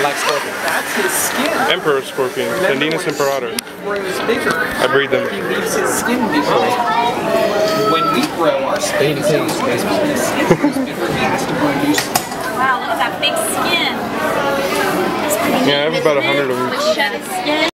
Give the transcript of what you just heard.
Black scorpion. That's his skin. Emperor scorpion. Tendinus imperator. Grows bigger. I breed them. He leaves his skin bigger. When we grow our skin, his skin grows bigger. He has to produce. Wow, look at that big skin. Yeah, I have about 100 of them. Shed his skin.